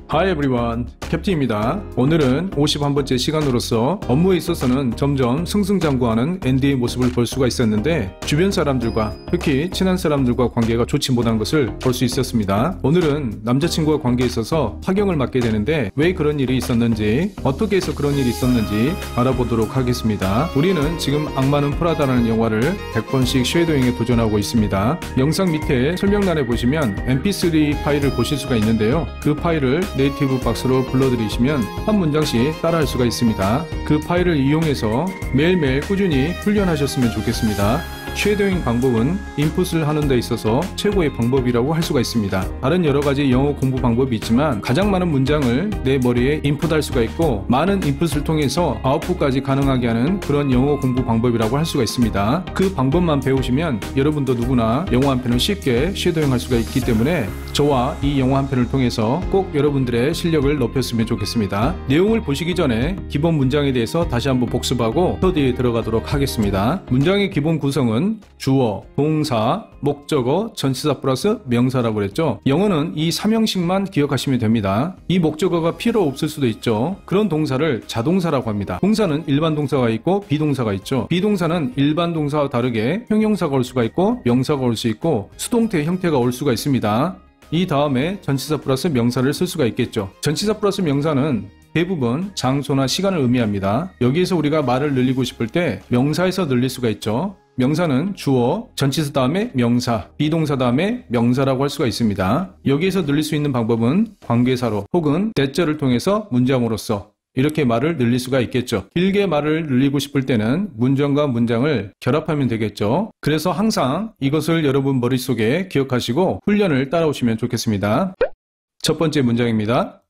Hi everyone, 캡틴입니다. 오늘은 51번째 시간으로서 업무에 있어서는 점점 승승장구하는 앤디의 모습을 볼 수가 있었는데 주변 사람들과 특히 친한 사람들과 관계가 좋지 못한 것을 볼 수 있었습니다. 오늘은 남자친구와 관계에 있어서 파경을 맞게 되는데 왜 그런 일이 있었는지 어떻게 해서 그런 일이 있었는지 알아보도록 하겠습니다. 우리는 지금 악마는 프라다라는 영화를 100번씩 쉐도잉에 도전하고 있습니다. 영상 밑에 설명란에 보시면 mp3 파일을 보실 수가 있는데요. 그 파일을 네이티브 박스로 불러들이시면 한 문장씩 따라할 수가 있습니다. 그 파일을 이용해서 매일매일 꾸준히 훈련하셨으면 좋겠습니다. 쉐도잉 방법은 인풋을 하는 데 있어서 최고의 방법이라고 할 수가 있습니다. 다른 여러가지 영어 공부 방법이 있지만 가장 많은 문장을 내 머리에 인풋할 수가 있고 많은 인풋을 통해서 아웃풋까지 가능하게 하는 그런 영어 공부 방법이라고 할 수가 있습니다. 그 방법만 배우시면 여러분도 누구나 영어 한 편을 쉽게 쉐도잉 할 수가 있기 때문에 저와 이 영어 한 편을 통해서 꼭 여러분들의 실력을 높였으면 좋겠습니다. 내용을 보시기 전에 기본 문장에 대해서 다시 한번 복습하고 스터디에 들어가도록 하겠습니다. 문장의 기본 구성은 주어, 동사, 목적어, 전치사 플러스 명사라고 그랬죠. 영어는 이 3형식만 기억하시면 됩니다. 이 목적어가 필요 없을 수도 있죠. 그런 동사를 자동사라고 합니다. 동사는 일반 동사가 있고 비동사가 있죠. 비동사는 일반 동사와 다르게 형용사가 올 수가 있고 명사가 올 수 있고 수동태 형태가 올 수가 있습니다. 이 다음에 전치사 플러스 명사를 쓸 수가 있겠죠. 전치사 플러스 명사는 대부분 장소나 시간을 의미합니다. 여기에서 우리가 말을 늘리고 싶을 때 명사에서 늘릴 수가 있죠. 명사는 주어, 전치사 다음에 명사, 비동사 다음에 명사라고 할 수가 있습니다. 여기에서 늘릴 수 있는 방법은 관계사로 혹은 대절을 통해서 문장으로서 이렇게 말을 늘릴 수가 있겠죠. 길게 말을 늘리고 싶을 때는 문장과 문장을 결합하면 되겠죠. 그래서 항상 이것을 여러분 머릿속에 기억하시고 훈련을 따라오시면 좋겠습니다. 첫 번째 문장입니다.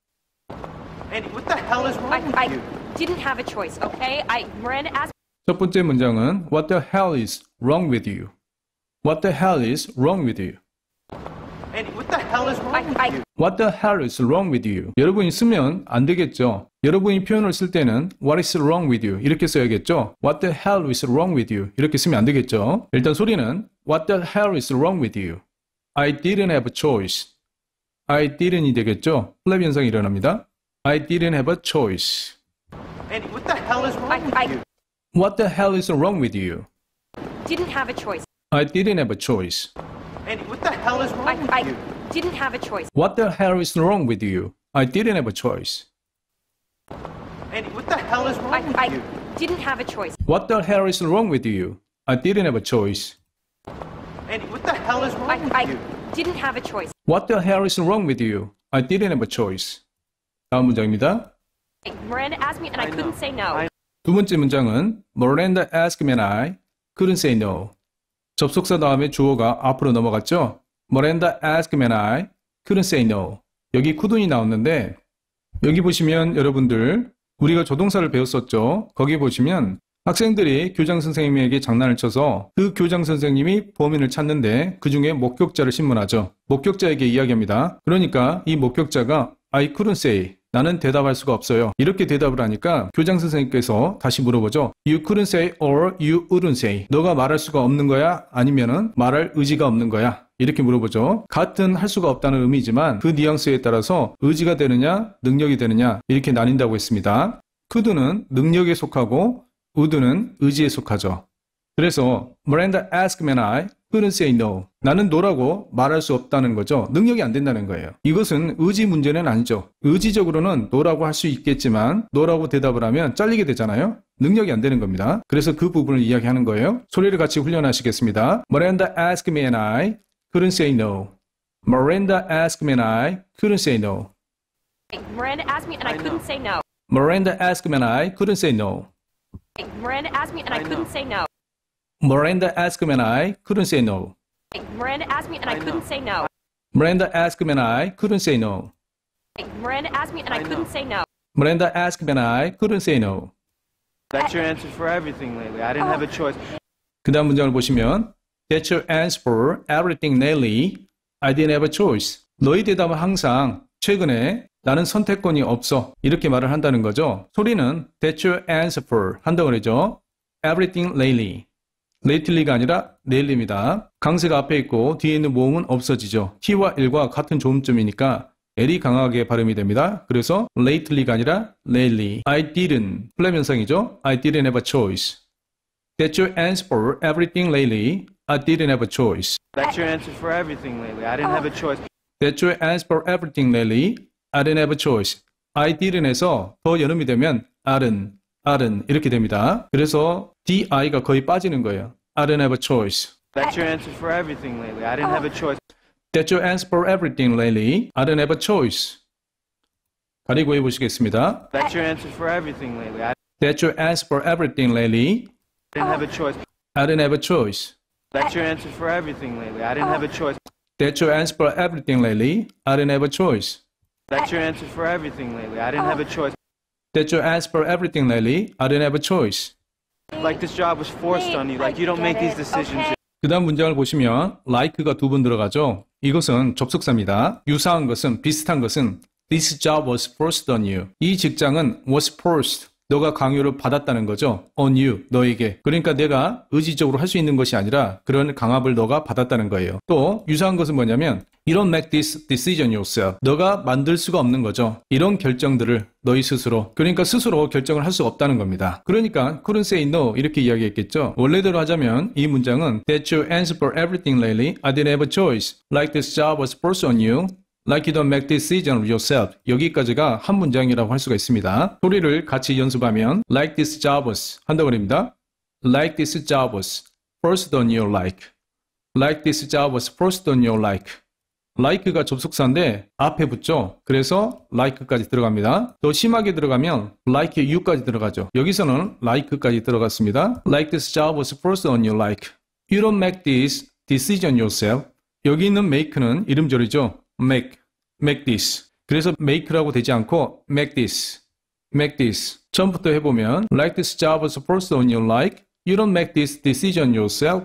Andy, what the hell is wrong with I you? didn't have a choice, okay? Miranda asked. 첫 번째 문장은 What the hell is wrong with you? What the hell is wrong with you? Andy, what the hell is wrong with you? What the hell is wrong with you? 여러분이 쓰면 안 되겠죠. 여러분이 표현을 쓸 때는 What is wrong with you? 이렇게 써야겠죠. What the hell is wrong with you? 이렇게 쓰면 안 되겠죠. 일단 소리는 What the hell is wrong with you? I didn't have a choice. I didn't이 되겠죠. 플랩 현상이 일어납니다. I didn't have a choice. Andy, what the hell is wrong with you? What the hell is wrong with you? Didn't have a choice. I didn't have a choice. Andy, what the hell is wrong with you? Didn't have a choice. What the hell is wrong with you? I didn't have a choice. Andy, what the hell is wrong with you? Didn't have a choice. What the hell is wrong with you? I didn't have a choice. Andy, what the hell is wrong with you? Didn't have a choice. What the hell is wrong with you? I didn't have a choice. 다음 문장입니다. Miranda asked me and I couldn't say no. 두 번째 문장은 Miranda asked me and I couldn't say no. 접속사 다음에 주어가 앞으로 넘어갔죠? Miranda asked me and I couldn't say no. 여기 couldn't이 나왔는데 여기 보시면 여러분들 우리가 조동사를 배웠었죠? 거기 보시면 학생들이 교장 선생님에게 장난을 쳐서 그 교장 선생님이 범인을 찾는데 그 중에 목격자를 신문하죠. 목격자에게 이야기합니다. 그러니까 이 목격자가 I couldn't say. 나는 대답할 수가 없어요. 이렇게 대답을 하니까 교장 선생님께서 다시 물어보죠. You couldn't say or you wouldn't say. 너가 말할 수가 없는 거야? 아니면은 말할 의지가 없는 거야? 이렇게 물어보죠. 같은 할 수가 없다는 의미지만 그 뉘앙스에 따라서 의지가 되느냐, 능력이 되느냐 이렇게 나뉜다고 했습니다. could는 능력에 속하고 would는 의지에 속하죠. 그래서 Miranda asked me and I couldn't say no. 나는 no라고 말할 수 없다는 거죠. 능력이 안 된다는 거예요. 이것은 의지 문제는 아니죠. 의지적으로는 no라고 할 수 있겠지만 no라고 대답을 하면 잘리게 되잖아요. 능력이 안 되는 겁니다. 그래서 그 부분을 이야기하는 거예요. 소리를 같이 훈련하시겠습니다. Miranda asked me and I couldn't say no. Miranda asked me and I couldn't say no. Miranda asked me and I couldn't say no. Miranda asked me and I couldn't say no. Miranda asked me and I couldn't say no. Miranda asked me and I couldn't say no. Miranda asked me and I couldn't say no. Miranda asked me and I couldn't say no. Miranda asked me and I couldn't say no. Miranda asked me and I couldn't say no. That's your answer for everything lately. I didn't have a choice. 그 다음 문장을 보시면 That's your answer for everything lately. I didn't have a choice. 너희 대답은 항상 최근에 나는 선택권이 없어. 이렇게 말을 한다는 거죠. 소리는 That's your answer for 한다고 그러죠. Everything lately. lately가 아니라 lately입니다. 강세가 앞에 있고 뒤에 있는 모음은 없어지죠. t와 l과 같은 조음점이니까 L이 강하게 발음이 됩니다. 그래서 lately가 아니라 lately. I didn't. 플랫 현상이죠. I didn't have a choice. That's your answer for everything lately. I didn't have a choice. That's your answer for everything lately. I didn't have a choice. That's your answer for everything lately. I didn't have a choice. I didn't에서 더 연음이 되면 R은 이렇게 됩니다. 그래서 DI가 거의 빠지는 거예요. I didn't have a choice. That's your answer for everything lately. I didn't have a choice. That's your answer for everything lately. I didn't have a choice. 가리고 해보시겠습니다. That's your answer for everything lately. I That's your answer for everything lately. didn't have a choice. I didn't have a choice. That's your answer for everything lately. I didn't have a choice. That's your answer for everything lately. I didn't have a choice. That's your answer for everything lately. I didn't have a choice. That's your answer for everything lately. I didn't have a choice. Like this job was forced on you. Like you don't make these decisions. 그 다음 문장을 보시면 like가 두 번 들어가죠. 이것은 접속사입니다. 유사한 것은 비슷한 것은 This job was forced on you. 이 직장은 was forced. 너가 강요를 받았다는 거죠. on you, 너에게. 그러니까 내가 의지적으로 할 수 있는 것이 아니라 그런 강압을 너가 받았다는 거예요. 또 유사한 것은 뭐냐면 You don't make this decision yourself. 너가 만들 수가 없는 거죠. 이런 결정들을 너희 스스로. 그러니까 스스로 결정을 할 수가 없다는 겁니다. 그러니까 couldn't say no 이렇게 이야기했겠죠. 원래대로 하자면 이 문장은 That's your answer for everything lately. I didn't have a choice. Like this job was forced on you. Like you don't make decision yourself. 여기까지가 한 문장이라고 할 수가 있습니다. 소리를 같이 연습하면 Like this job was 한다고 합니다. Like this job was forced on you like. Like this job was forced on you like. like가 접속사인데 앞에 붙죠. 그래서 like까지 들어갑니다. 더 심하게 들어가면 like you까지 들어가죠. 여기서는 like까지 들어갔습니다. Like this job was forced on you like. You don't make this decision yourself. 여기 있는 make는 이름절이죠. make this. 그래서 make라고 되지 않고 make this. 처음부터 해보면 Like this job was forced on you like. You don't make this decision yourself.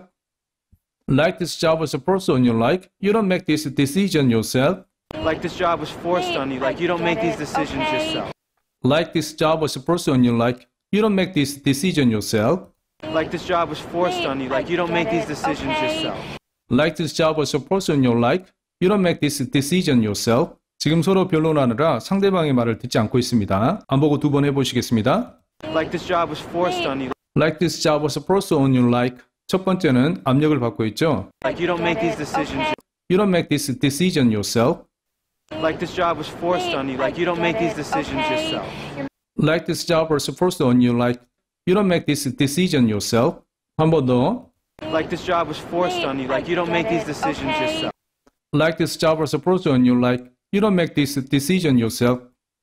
Like this job was forced on you like. You don't make this decision yourself. Like this job was forced on you. Like you don't make these decisions yourself. Like this job was forced on you like. You don't make this decision yourself. Like this job was forced on you. Like you don't make these decisions yourself. Like this job was forced on you like. You don't make this decision yourself. 지금 서로 변론하느라 상대방의 말을 듣지 않고 있습니다. 안 보고 두 번 해보시겠습니다. Like this job was forced on you. Like this job was forced on you like. 첫 번째는 압력을 받고 있죠. Like you don't make these decisions. You don't make this decision yourself. Like this job was forced on you. Like you don't make these decisions yourself. Like this job was forced on you like. You don't make this decision yourself. 한 번 더. Like this job was forced on you. Like you don't make these decisions yourself. Like this job was forced on you like. You don't make this decision yourself.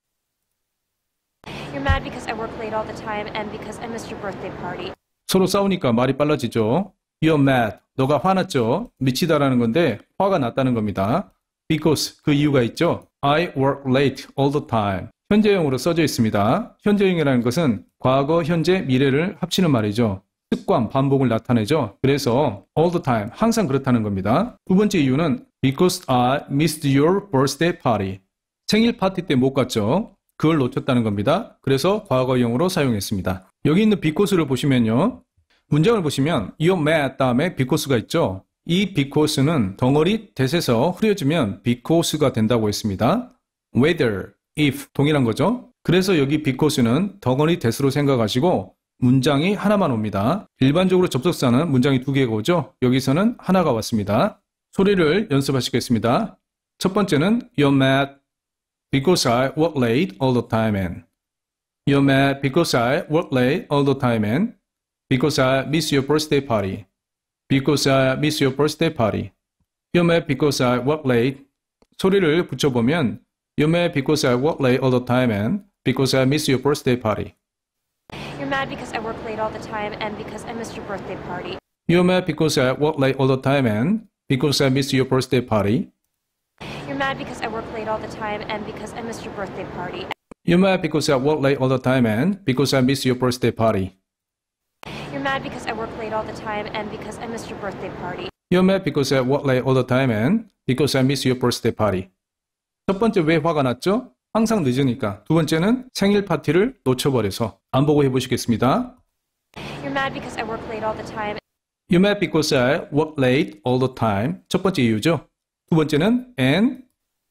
You're mad because I work late all the time and because I missed your birthday party. 서로 싸우니까 말이 빨라지죠. You're mad. 너가 화났죠. 미치다라는 건데 화가 났다는 겁니다. Because 그 이유가 있죠. I work late all the time. 현재형으로 써져 있습니다. 현재형이라는 것은 과거, 현재, 미래를 합치는 말이죠. 습관, 반복을 나타내죠. 그래서 all the time, 항상 그렇다는 겁니다. 두 번째 이유는 Because I missed your birthday party. 생일 파티 때 못 갔죠. 그걸 놓쳤다는 겁니다. 그래서 과거형으로 사용했습니다. 여기 있는 because를 보시면요. 문장을 보시면 you're mad 다음에 because가 있죠. 이 because는 덩어리 that에서 흐려지면 because가 된다고 했습니다. whether, if 동일한 거죠. 그래서 여기 because는 덩어리 that으로 생각하시고 문장이 하나만 옵니다. 일반적으로 접속사는 문장이 두 개가 오죠. 여기서는 하나가 왔습니다. 소리를 연습하시겠습니다. 첫 번째는 you're mad because I work late all the time and You're mad because I work late all the time and because I miss your birthday party. Because I miss your birthday party. You're mad because I work late. 소리를 붙여보면 You're mad because I work late all the time and because I miss your birthday party. You're mad because I work late all the time and because I missed your birthday party. You're mad because I work late all the time and because I miss your birthday party. You're mad because I work late all the time and because I missed your birthday party. You're mad because I work late all the time and because I miss your birthday party. You're mad because I work late all the time and because I missed your birthday party. You're mad because I work late all the time and because I miss your birthday party. 첫 번째 왜 화가 났죠? 항상 늦으니까. 두 번째는 생일 파티를 놓쳐버려서. 안 보고 해보시겠습니다. You're mad because I work late all the time. You're mad because I work late all the time. 첫 번째 이유죠. 두 번째는 and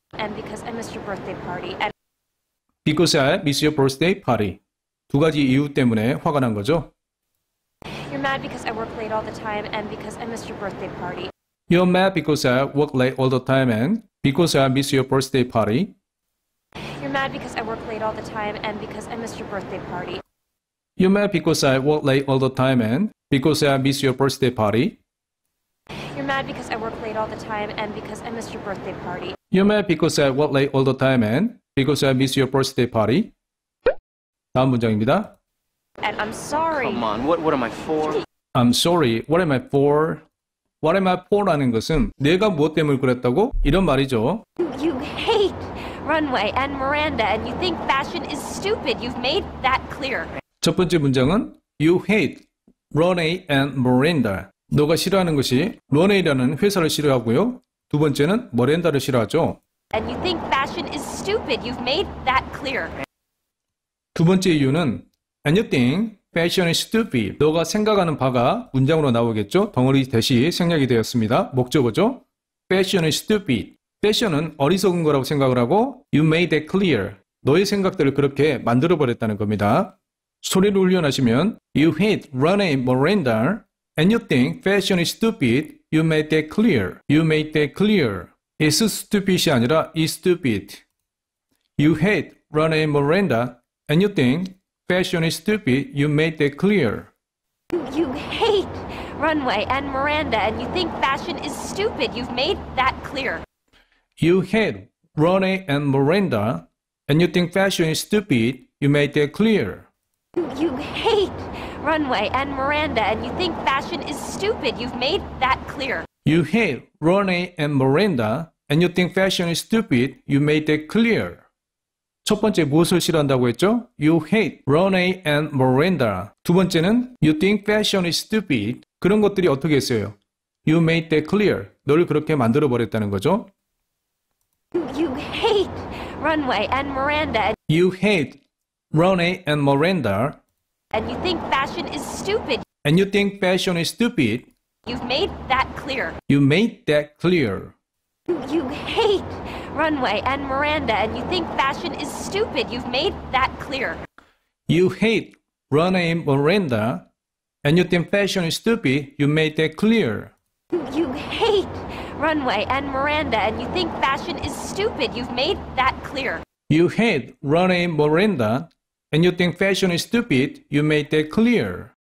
and because I missed your birthday party. And Because I miss your birthday party. 두 가지 이유 때문에 화가 난 거죠. you're mad because I work late all the time and because I missed your birthday party. You're mad because I work late all the time and because I miss your birthday party. You're mad because I work late all the time and because I missed your birthday party. You're mad because I work late all the time and because I miss your birthday party. You're mad because I work late all the time and because I missed your birthday party. You're mad because I work late all the time and because I miss your birthday party. 다음 문장입니다. And I'm sorry. Come on, what am I for? I'm sorry. What am I for? What am I for라는 것은 내가 무엇 때문에 그랬다고? 이런 말이죠. You hate Runway and Miranda and you think fashion is stupid. You've made that clear. 첫 번째 문장은 You hate Runway and Miranda. 너가 싫어하는 것이 런웨이라는 회사를 싫어하고요. 두 번째는 머렌다를 싫어하죠. And you think fashion is stupid. You've made that clear. 두 번째 이유는 And you think fashion is stupid. 너가 생각하는 바가 문장으로 나오겠죠. 덩어리 대시 생략이 되었습니다. 목적어죠. Fashion is stupid. 패션은 어리석은 거라고 생각을 하고 You made that clear. 너의 생각들을 그렇게 만들어버렸다는 겁니다. 소리를 훈련하시면 You hate Runway and Miranda and you think fashion is stupid. You made that clear. You made that clear. It's stupid이 아니라 is stupid. You hate Runway and Miranda and you think fashion is stupid. You made that clear. You hate Runway and Miranda and you think fashion is stupid. You've made that clear. You hate Runway and Miranda and you think fashion is stupid. You made that clear. You hate Runway and Miranda and you think fashion is stupid. You've made that clear. You hate Runway and Miranda and you think fashion is stupid. You made that clear. 첫 번째 무엇을 싫어한다고 했죠? You hate Runway and Miranda. 두 번째는 You think fashion is stupid. 그런 것들이 어떻게 했어요? You made that clear. 너를 그렇게 만들어버렸다는 거죠. You hate Runway and Miranda You hate Runway and Miranda and you think fashion is stupid. and you think fashion is stupid. You've made that clear. You made that clear. You hate Runway and Miranda and you think fashion is stupid. You've made that clear. You hate Runway and Miranda and you think fashion is stupid. You made that clear. You hate Runway and Miranda and you think fashion is stupid. You've made that clear. You hate Runway and Miranda and you think fashion is stupid. You made that clear.